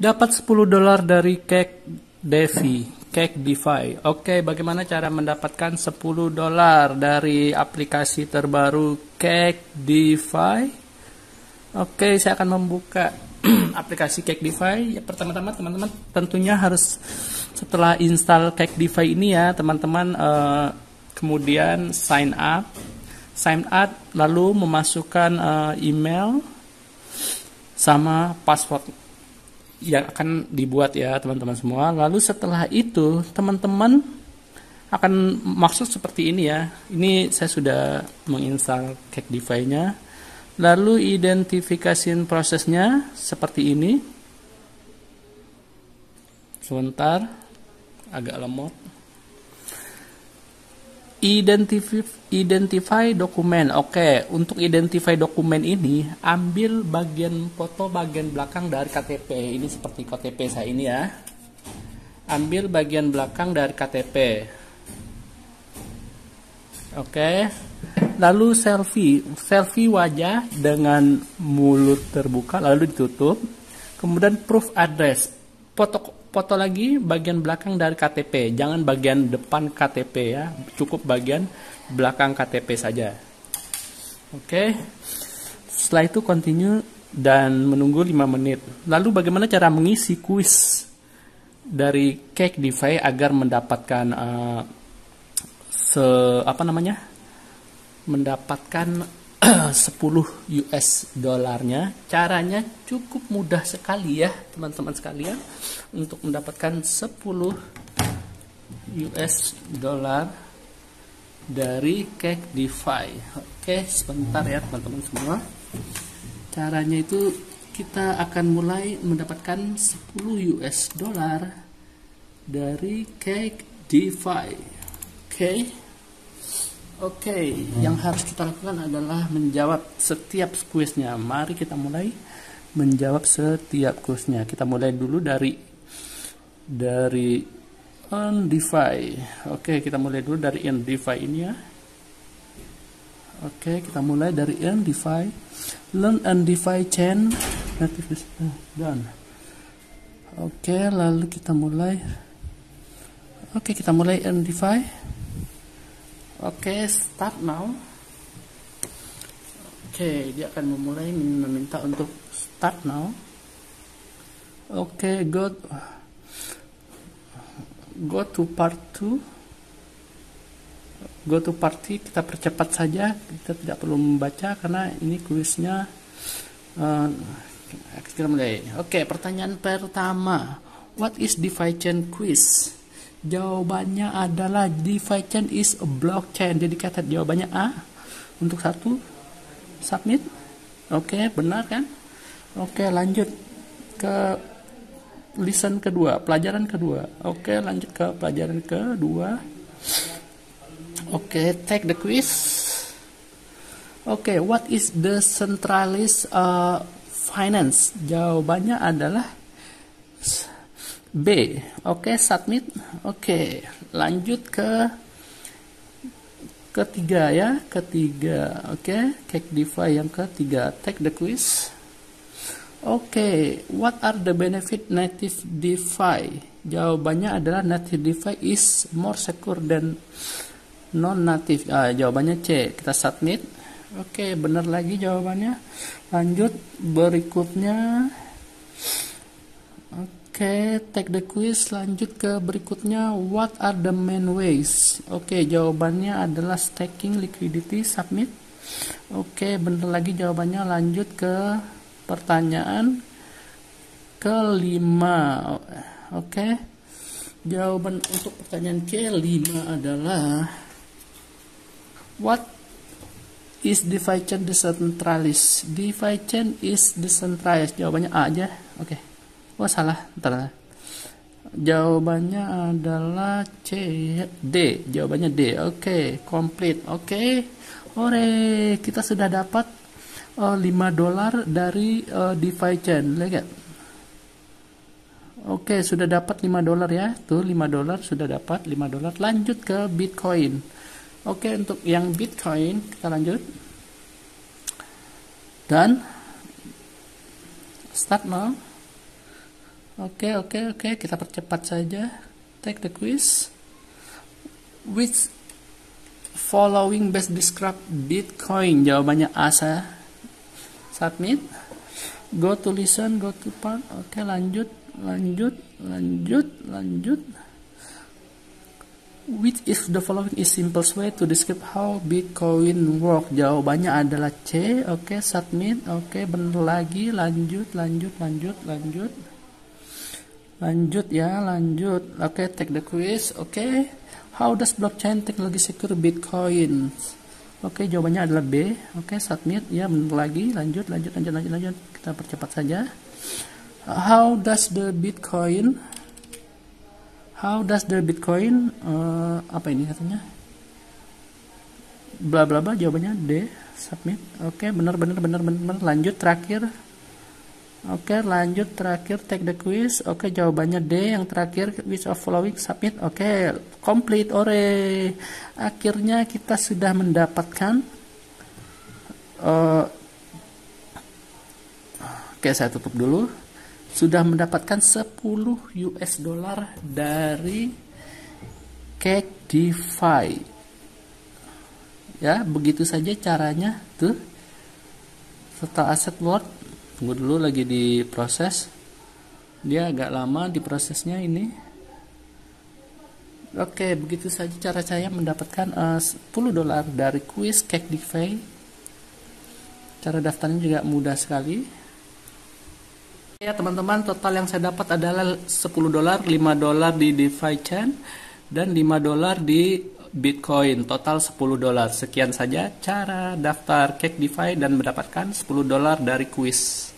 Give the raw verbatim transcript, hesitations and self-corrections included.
Dapat sepuluh dolar dari Cake Defi, Cake DeFi. Oke, bagaimana cara mendapatkan sepuluh dolar dari aplikasi terbaru Cake DeFi? Oke, saya akan membuka aplikasi Cake DeFi. Ya, pertama-tama teman-teman tentunya harus setelah install Cake DeFi ini ya, teman-teman uh, kemudian sign up. Sign up lalu memasukkan uh, email sama password yang akan dibuat ya teman-teman semua. Lalu setelah itu teman-teman akan maksud seperti ini ya. Ini saya sudah menginstal Cake DeFi-nya. Lalu identifikasi prosesnya seperti ini. Sebentar, agak lemot. Identify, identify dokumen. Oke, untuk identify dokumen ini, ambil bagian foto bagian belakang dari K T P. Ini seperti K T P saya ini ya. Ambil bagian belakang dari K T P. Oke. Lalu selfie. Selfie wajah dengan mulut terbuka lalu ditutup. Kemudian proof address. Foto foto lagi bagian belakang dari K T P, jangan bagian depan K T P ya, cukup bagian belakang K T P saja. Oke, setelah itu continue dan menunggu lima menit. Lalu bagaimana cara mengisi kuis dari Cake DeFi agar mendapatkan uh, se apa namanya mendapatkan sepuluh U S dolarnya? Caranya cukup mudah sekali ya teman-teman sekalian untuk mendapatkan sepuluh U S dolar dari Cake DeFi. Oke, sebentar ya teman-teman semua. Caranya itu kita akan mulai mendapatkan sepuluh U S dolar dari Cake DeFi. Oke. Oke, okay, yang harus kita lakukan adalah menjawab setiap kuisnya. Mari kita mulai menjawab setiap kuisnya. Kita mulai dulu dari dari Earn DeFi. Oke, okay, kita mulai dulu dari Earn DeFi ini ya. Oke, okay, kita mulai dari Earn DeFi. Learn Earn DeFi chain. Native done. Oke, okay, lalu kita mulai. Oke, okay, kita mulai Earn DeFi. Oke, okay, start now. Oke, okay, dia akan memulai meminta untuk start now. Oke, okay, go go to part two. Go to party, kita percepat saja. Kita tidak perlu membaca karena ini kuisnya. Uh, kita mulai. Oke, okay, pertanyaan pertama. What is DeFi chain quiz? Jawabannya adalah DeFi chain is a blockchain. Jadi kata jawabannya A. Untuk satu, submit. Oke, benar kan? Oke, lanjut ke lesson kedua, pelajaran kedua. Oke, lanjut ke pelajaran kedua. Oke, take the quiz. Oke, what is the centralized uh, finance? Jawabannya adalah B. Oke, okay, submit. Oke, okay, lanjut ke ketiga ya, ketiga. Oke, okay, Cake DeFi yang ketiga. Take the quiz. Oke, okay, what are the benefit native DeFi? Jawabannya adalah native DeFi is more secure than non-native. Ah, jawabannya C. Kita submit. Oke, okay, benar lagi jawabannya. Lanjut berikutnya. Oke, okay, take the quiz. Lanjut ke berikutnya. What are the main ways? Oke, okay, jawabannya adalah staking liquidity. Submit. Oke, okay, benar lagi jawabannya. Lanjut ke pertanyaan kelima. Oke, okay. Jawaban untuk pertanyaan kelima adalah what is DeFi chain decentralized? DeFi chain is decentralized. Jawabannya A aja. Oke. Okay. Oh salah, ntar. Jawabannya adalah C, D. Jawabannya D. Oke, okay, complete. Oke, okay. Ore, kita sudah dapat uh, lima dolar dari uh, DeFi chain. Lihat. Oke, okay, sudah dapat lima dolar ya. Tuh lima dolar sudah dapat lima dolar. Lanjut ke Bitcoin. Oke, okay, untuk yang Bitcoin kita lanjut. Dan start now. Oke, oke, oke, kita percepat saja. Take the quiz. Which following best describe Bitcoin? Jawabannya A. Submit. Go to listen, go to part. Oke, lanjut, lanjut, lanjut, lanjut. Which is the following is simplest way to describe how Bitcoin work? Jawabannya adalah C. Oke, submit. Oke, benar lagi. Lanjut, lanjut, lanjut, lanjut. Lanjut ya, lanjut. Oke, take the quiz. Oke. How does blockchain technology secure Bitcoin? Oke, jawabannya adalah B. Oke, submit. Ya, benar lagi. Lanjut, lanjut, lanjut, lanjut, lanjut. Kita percepat saja. How does the Bitcoin How does the Bitcoin uh, apa ini katanya? Bla bla bla, jawabannya D. Submit. Oke, benar benar benar benar. Lanjut terakhir. Oke, lanjut terakhir, take the quiz. Oke, jawabannya D yang terakhir, which of following, submit. Oke, complete, ore. Akhirnya kita sudah mendapatkan uh, oke, saya tutup dulu. Sudah mendapatkan sepuluh U S dollar dari CakeDeFi. Ya, begitu saja caranya tuh. Total asset worth, tunggu dulu, lagi diproses, dia agak lama diprosesnya ini. Oke, begitu saja cara saya mendapatkan uh, sepuluh dolar dari kuis CakeDeFi. Cara daftarnya juga mudah sekali. Ya teman-teman, total yang saya dapat adalah sepuluh dolar, lima dolar di DeFi Chain dan lima dolar di Bitcoin, total sepuluh dolar. Sekian saja cara daftar CakeDeFi dan mendapatkan sepuluh dolar dari kuis.